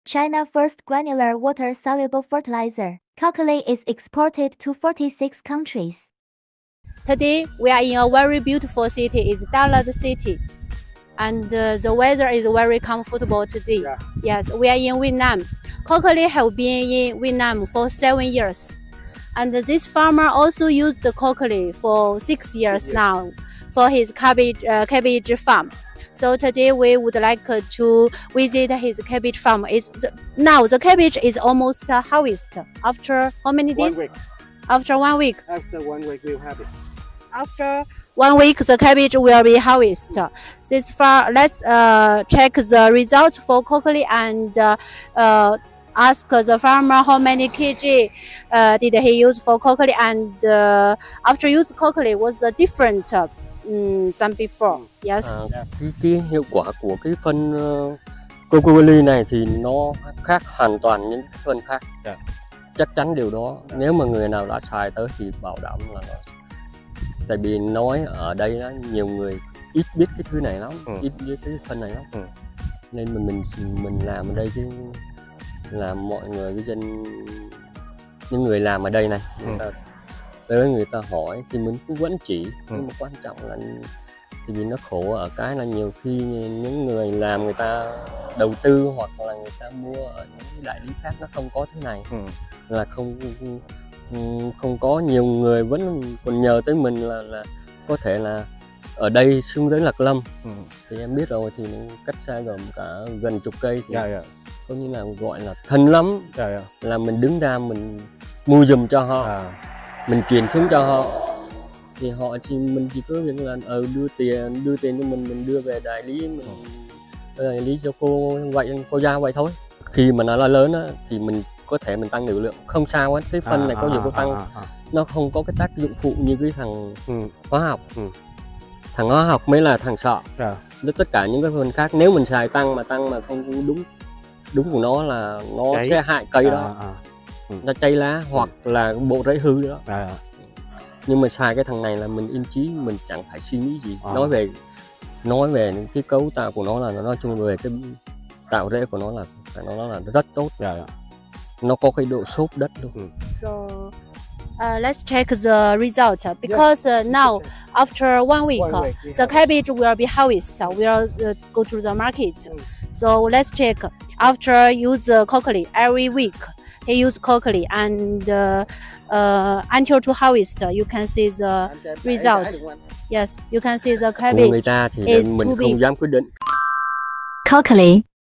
China's first granular water-soluble fertilizer. Cocoa is exported to 46 countries. Today, we are in a very beautiful city, it's Dalat City. And the weather is very comfortable today. Yeah. Yes, we are in Vietnam. Cocoa have been in Vietnam for 7 years. And this farmer also used the cocoa for 6 years now for his cabbage farm. So today we would like to visit his cabbage farm. Now the cabbage is almost harvest. After how many days? 1 week. After 1 week. After 1 week, we'll have it. After 1 week, the cabbage will be harvested. This far, let's check the results for cocoa and ask the farmer how many kg did he use for cocoa, and after use cocoa, was the different than before. Yes. Cái hiệu quả của cái phân Cocoa này thì nó khác hoàn toàn những phân khác. Chắc chắn điều đó. Nếu mà người nào đã xài tới thì bảo đảm là nó. Tại vì nói ở đây đó, nhiều người ít biết cái thứ này lắm, ít biết cái phân này lắm. Nên mà mình làm ở đây chứ làm mọi người cái dân, những người làm ở đây này, người ta hỏi thì mình cũng vẫn chỉ, nhưng mà quan trọng là thì vì nó khổ ở cái là nhiều khi những người làm người ta đầu tư hoặc là người ta mua ở những đại lý khác nó không có thế này, là không có, nhiều người vẫn còn nhờ tới mình là có thể là ở đây xuống tới Lạc Lâm, thì em biết rồi, thì cách xa cả gần chục cây thì có như là gọi là thân lắm, là mình đứng ra mình mua giùm cho họ, mình chuyển xuống cho họ, thì họ mình chỉ có việc là đưa tiền cho mình đưa về đại lý, mình đại lý cho cô giao vậy thôi. Khi mà nó là lớn á, thì mình có thể mình tăng liều lượng không sao hết, cái phân này có nhiều có tăng, nó không có cái tác dụng phụ như cái thằng hóa học. Thằng hóa học mới là thằng sợ. Tất cả những cái phân khác nếu mình xài tăng mà không đúng của nó là nó sẽ hại cây đó, nó cháy lá hoặc là bộ rễ hư đó. Nhưng mà xài cái thằng này là mình yên chí, mình chẳng phải suy nghĩ gì. Nói về những cái cấu tạo của nó là nói chung về cái tạo rễ của nó là rất tốt. Nó có cái độ xốp đất luôn. So let's check the result because now after 1 week, the cabbage will be harvested. We'll go to the market. So let's check after use cocoa every week. He used cocoa and until to harvest, you can see the result. Yes, you can see the cabbage người ta thì is mình too không big. dám quyết định. Cocoa